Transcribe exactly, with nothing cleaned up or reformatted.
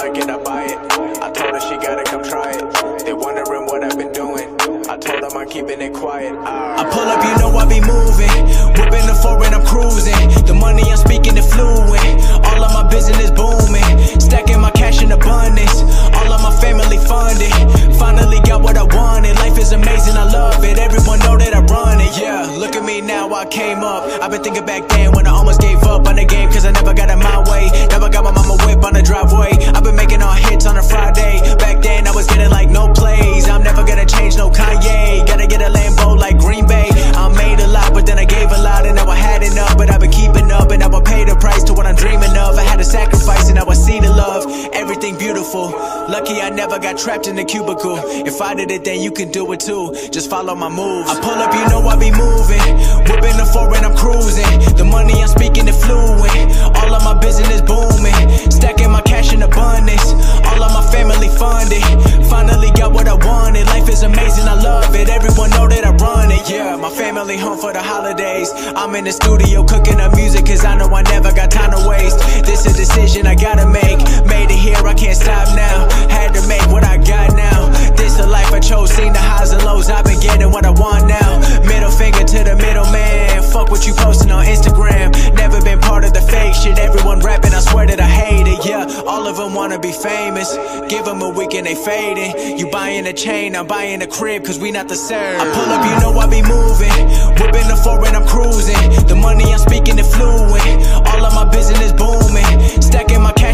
like it, I buy it. I told her she gotta come try it. They wondering what I've been doing. I told them I'm keeping it quiet. I pull up, you know I be moving. Whipping the foreign, I'm cruising. The money I'm speaking is fluent. All of my business booming. Stacking my cash in abundance. All of my family funded. Finally got what I wanted. Life is amazing, I love it. Everyone know that I run it. Yeah, look at me now, I came up. I've been thinking back then when I almost gave up on the game, cause I never got it my way. Never got my mama whip on the driveway. I've been making all hits on a Friday. Back then I was getting like no plays. I'm never gonna change, no Kanye. Gotta get a Lambo like Green Bay. I made a lot, but then I gave a lot, and now I had enough. But I've been keeping up, and now I pay the price to what I'm dreaming of. I had to sacrifice, and now I see the love. Everything beautiful. Lucky I never got trapped in a cubicle. If I did it, then you can do it too. Just follow my moves. I pull up, you know I be moving. Whipping the foreign, I'm cruising. The money I'm speaking is fluent. All of my business booming. Stacking my cash in abundance. All of my family funded. Finally got what I wanted. Life is amazing, I love it. Everyone know that I run it. Yeah, my family home for the holidays. I'm in the studio cooking up music, cause I know I never got time to waste. This a decision I gotta make. Made it here, I can't stop now. Had to make what I got now. This the life I chose, seen the highs and lows. I've been getting what I want now. Middle finger to the middleman. Fuck what you posting on Instagram. Never been part of the fake shit. Everyone rapping, I swear that I hate it. Yeah, all of them wanna be famous. Give them a week and they fading. You buying a chain, I'm buying a crib, cause we not the same. I pull up, you know I be moving. Whipping the foreign, I'm cruising. The money I'm speaking is fluent. All of my business booming. Stacking my cash